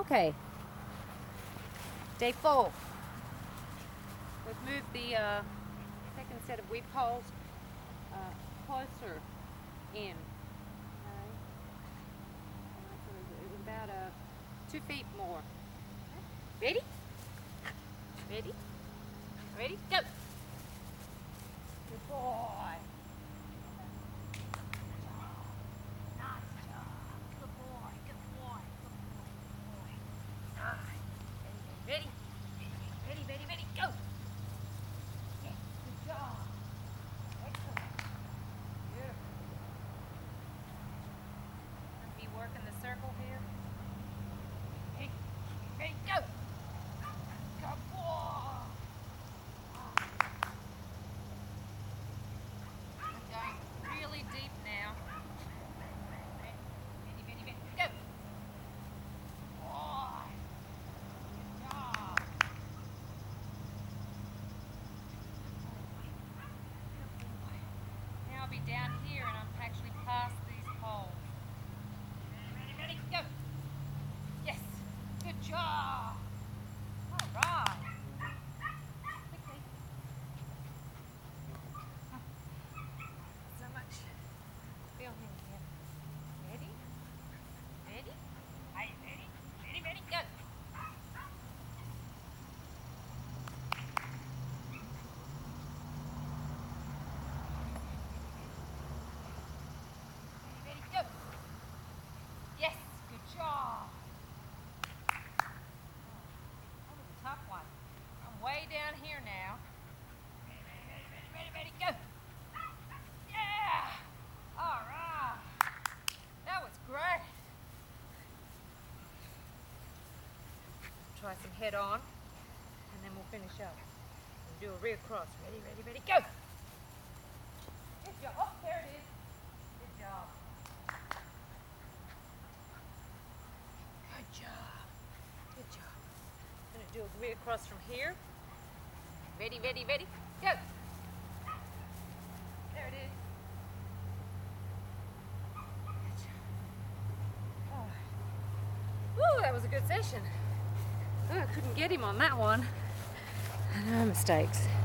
Okay. Day 4. We've moved the second set of weep holes closer in. Okay. So it was about 2 feet more. Ready? Ready? Ready? Go! Good boy. Nice job. Good boy. Good boy. Good boy. Nice. Ready? Ready? Ready? Ready? Go! Yes. Good job. Excellent. Beautiful. Let me work in the circle here. Ready? Ready? Go! Good boy. I'm going really deep now. Ready? Ready? Ready? Go! Boy. Good job. Now I'll be down here and I'm actually past these poles. Ready, ready, go! Yes! Good job! Alright! Quickly. So much filming here. Ready? Ready? Are you ready? Ready, ready, go! Ready, go! Yes, good job. That was a tough one. I'm way down here now. Ready, ready, go! Yeah! All right. That was great. Try some head on, and then we'll finish up. We'll do a rear cross. Ready, ready, ready, go! Good job. Oh, there it is. Good job. Good job. Good job. I'm going to do a rear cross from here. Ready, ready, ready, go! There it is. Good job. Oh. Woo, that was a good session. Oh, I couldn't get him on that one. No mistakes.